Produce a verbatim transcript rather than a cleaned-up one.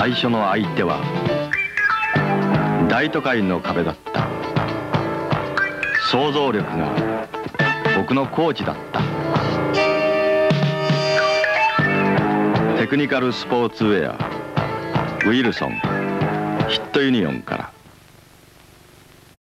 最初の相手は大都会の壁だった。想像力が僕のコーチだった。テクニカルスポーツウェアウィルソンヒットユニオンから